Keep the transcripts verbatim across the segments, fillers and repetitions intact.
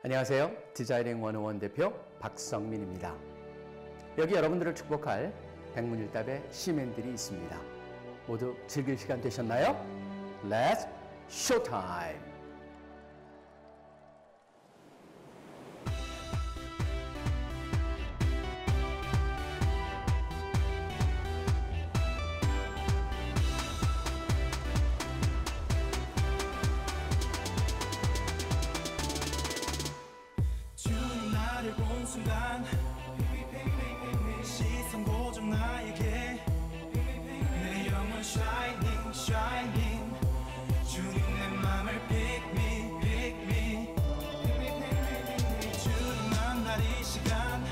안녕하세요. 디자이닝 원오원 대표 박성민입니다. 여기 여러분들을 축복할 백문일답의 시맨들이 있습니다. 모두 즐길 시간 되셨나요? Let's showtime! 본 순간 시선 고정 나에게 내 영혼 shining shining 주님 내 맘을 pick me pick me 주님 만날 이 시간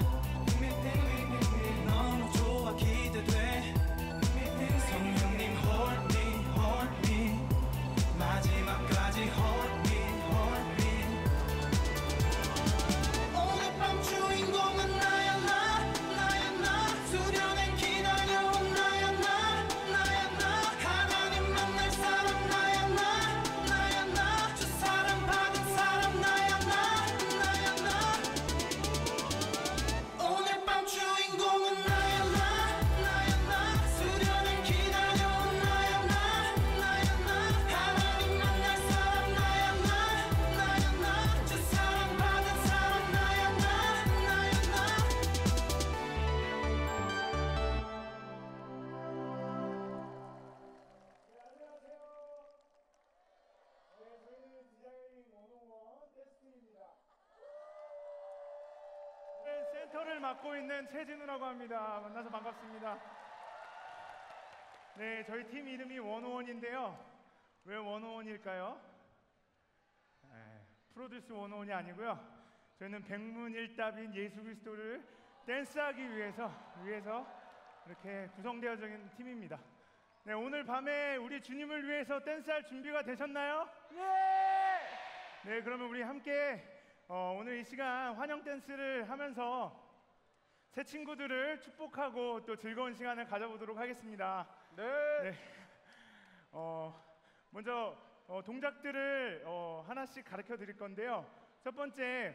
너무 좋아 기대돼 성령님 hold me hold me 마지막까지 hold me hold me 주인공은 나야 나 나야 나 수련엔 기다려온 나야 나 나야 나 하나님 만날 사람 나야 나 나야 나 주 사랑 받은 사람 나야 나 나야 나 오늘 밤 주인공은 나야 나 나야 나 수련엔 기다려온 나야 나 나야 나 하나님 만날 사람 나야 나 나야 나 주 사랑 받은 사람 나야 나 센터를 맡고 있는 최진우라고 합니다. 만나서 반갑습니다. 네, 저희 팀 이름이 원오원인데요. 왜 원오원일까요? 네, 프로듀스 원오원이 아니고요. 저희는 백문일답인 예수 그리스도를 댄스하기 위해서 위해서 이렇게 구성되어져 있는 팀입니다. 네, 오늘 밤에 우리 주님을 위해서 댄스할 준비가 되셨나요? 예! 네, 그러면 우리 함께 어, 오늘 이 시간 환영 댄스를 하면서 새 친구들을 축복하고 또 즐거운 시간을 가져보도록 하겠습니다. 네. 네. 어, 먼저 어, 동작들을 어, 하나씩 가르쳐 드릴 건데요. 첫 번째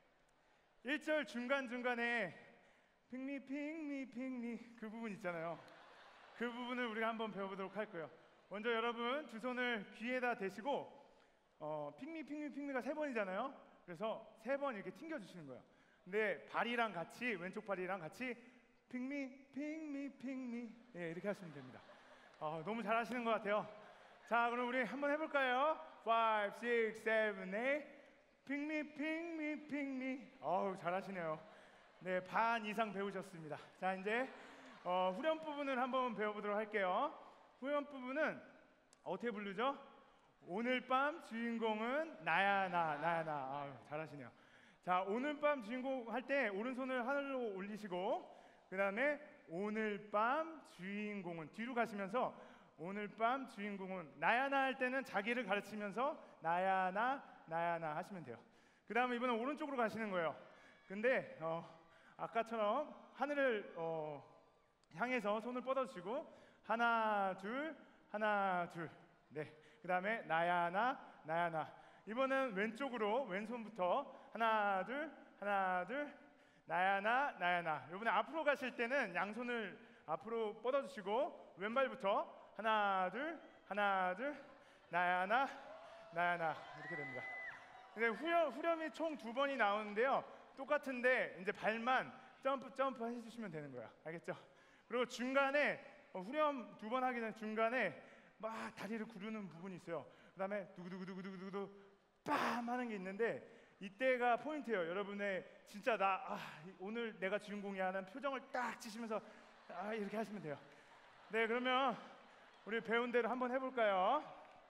일 절 중간중간에 핑미 핑미 핑미 그 부분 있잖아요. 그 부분을 우리가 한번 배워보도록 할 거예요. 먼저 여러분 두 손을 귀에다 대시고 어, 핑미 핑미 핑미가 세 번이잖아요. 그래서 세 번 이렇게 튕겨주시는 거예요. 근데 발이랑 같이 왼쪽 발이랑 같이 핑미 핑미 핑미 예, 이렇게 하시면 됩니다. 어, 너무 잘하시는 것 같아요. 자, 그럼 우리 한번 해볼까요? 오, 육, 칠, 팔 핑미 핑미 핑미 어우 잘하시네요. 네, 반 이상 배우셨습니다. 자, 이제 어, 후렴 부분을 한번 배워보도록 할게요. 후렴 부분은 어떻게 부르죠? 오늘 밤 주인공은 나야 나 나야 나 아유, 잘하시네요. 자, 오늘 밤 주인공 할 때 오른손을 하늘로 올리시고 그 다음에 오늘 밤 주인공은 뒤로 가시면서 오늘 밤 주인공은 나야 나 할 때는 자기를 가르치면서 나야 나 나야 나 하시면 돼요. 그 다음에 이번엔 오른쪽으로 가시는 거예요. 근데 어, 아까처럼 하늘을 어, 향해서 손을 뻗어주시고 하나 둘 하나 둘 네, 그 다음에 나야 나 나야 나 이번엔 왼쪽으로 왼손부터 하나 둘 하나 둘 나야 나 나야 나 이번에 앞으로 가실 때는 양손을 앞으로 뻗어주시고 왼발부터 하나 둘 하나 둘 나야 나 나야 나 이렇게 됩니다. 근데 후렴, 후렴이 총 두 번이 나오는데요. 똑같은데 이제 발만 점프 점프 해주시면 되는 거예요. 알겠죠? 그리고 중간에 어, 후렴 두 번 하기 전에 중간에 막 다리를 구르는 부분이 있어요. 그 다음에 두구두구두구두구두구 빰 하는 게 있는데 이때가 포인트예요. 여러분의 진짜 나 아, 오늘 내가 주인공이야 하는 표정을 딱 지시면서 아, 이렇게 하시면 돼요. 네, 그러면 우리 배운 대로 한번 해볼까요?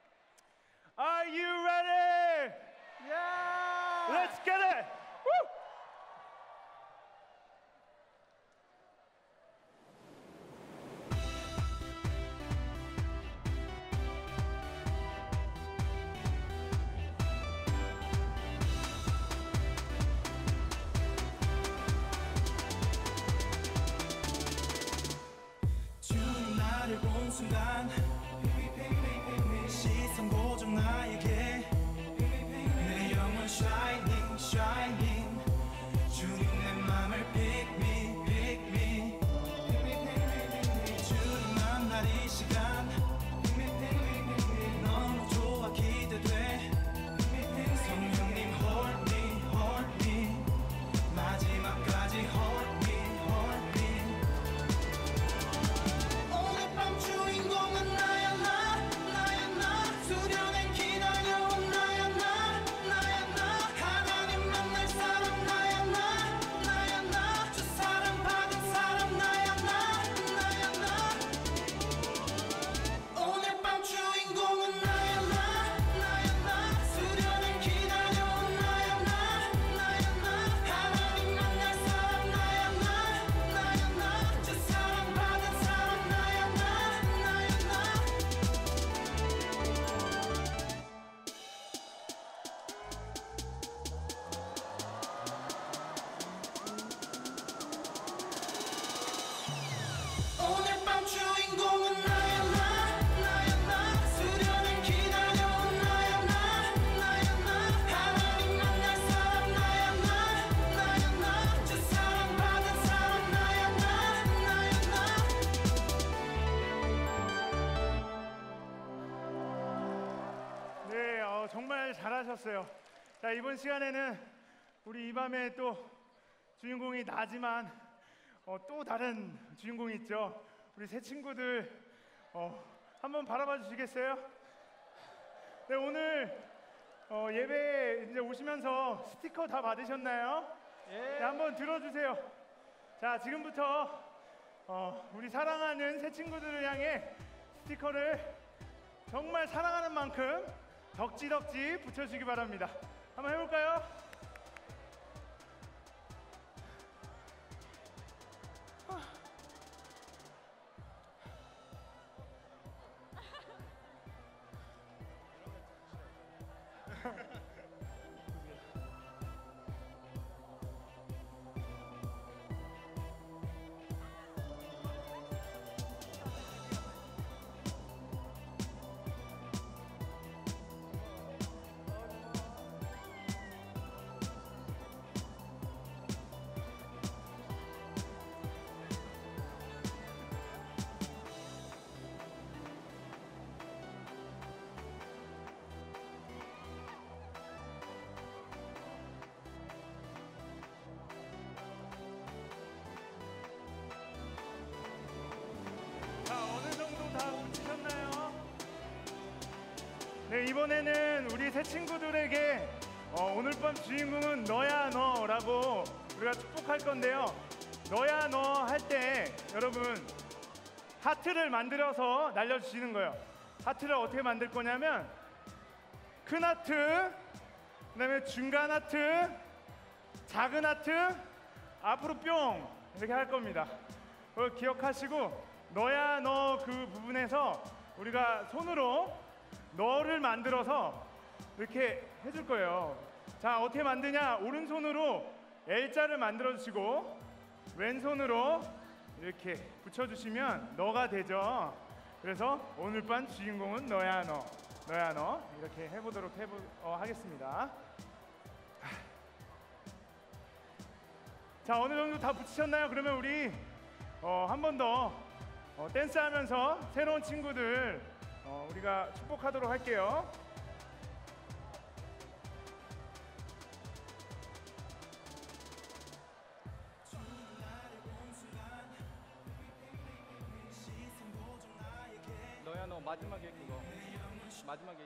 Are you ready? Yeah! Let's get it! Woo! 본 순간 시선 고정 나에게 내 영혼 shining shining 정말 잘하셨어요. 자, 이번 시간에는 우리 이 밤에 또 주인공이 나지만 어, 또 다른 주인공이 있죠. 우리 새 친구들 어, 한번 바라봐 주시겠어요? 네, 오늘 어, 예배 이제 오시면서 스티커 다 받으셨나요? 예. 네, 한번 들어주세요. 자, 지금부터 어, 우리 사랑하는 새 친구들을 향해 스티커를 정말 사랑하는 만큼 덕지덕지 붙여주시기 바랍니다. 한번 해볼까요? 자, 어느 정도 다 붙이셨나요? 네, 이번에는 우리 새 친구들에게 어, 오늘 밤 주인공은 너야 너라고 우리가 축복할 건데요. 너야 너 할 때 여러분 하트를 만들어서 날려주시는 거예요. 하트를 어떻게 만들 거냐면 큰 하트, 그다음에 중간 하트, 작은 하트, 앞으로 뿅 이렇게 할 겁니다. 그걸 기억하시고 너야 너 그 부분에서 우리가 손으로 너를 만들어서 이렇게 해줄 거예요. 자, 어떻게 만드냐? 오른손으로 L자를 만들어 주시고 왼손으로 이렇게 붙여주시면 너가 되죠. 그래서 오늘 밤 주인공은 너야 너, 너야 너 이렇게 해보도록 해보, 어, 하겠습니다. 자, 어느 정도 다 붙이셨나요? 그러면 우리 어, 한 번 더 어, 댄스하면서 새로운 친구들 어, 우리가 축복하도록 할게요. 너야 너 마지막에 그거 마지막에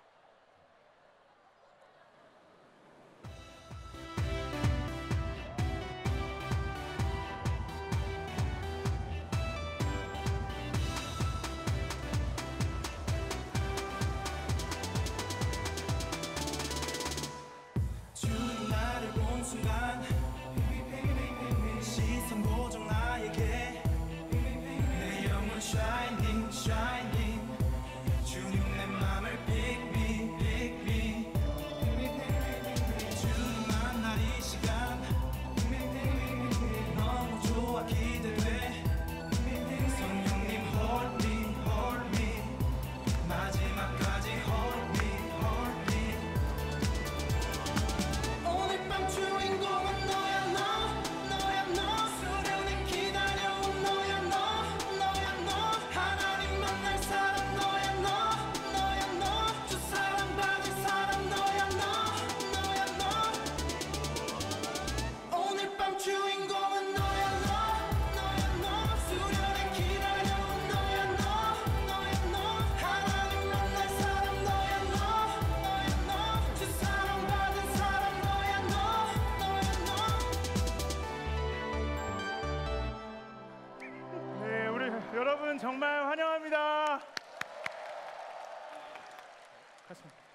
주님 나를 본 순간 시선 고정 나에게 내 영혼 shining shining 주님 내 맘을 pick me pick me 주님 만날 이 시간 너무 좋아 기대돼 성령님 hold me hold me 마지막까지 hold me hold me 오늘 밤 주인공은 너야 너 너야 너 수련을 기다려온 너야 너 너야 너 하나님 만날 사람 너야 너 너야 너 주 사랑받을 사람 너야 너 너야 너 오늘 밤 주인공은 너야 너 너야 너 수련을 기다려온 너야 너 너야 너 하나님 만날 사람 너야 너 너야 너 주 사랑받은 사람 너야 너 너야 너 네, 우리 여러분 정말 환영합니다. 가슴.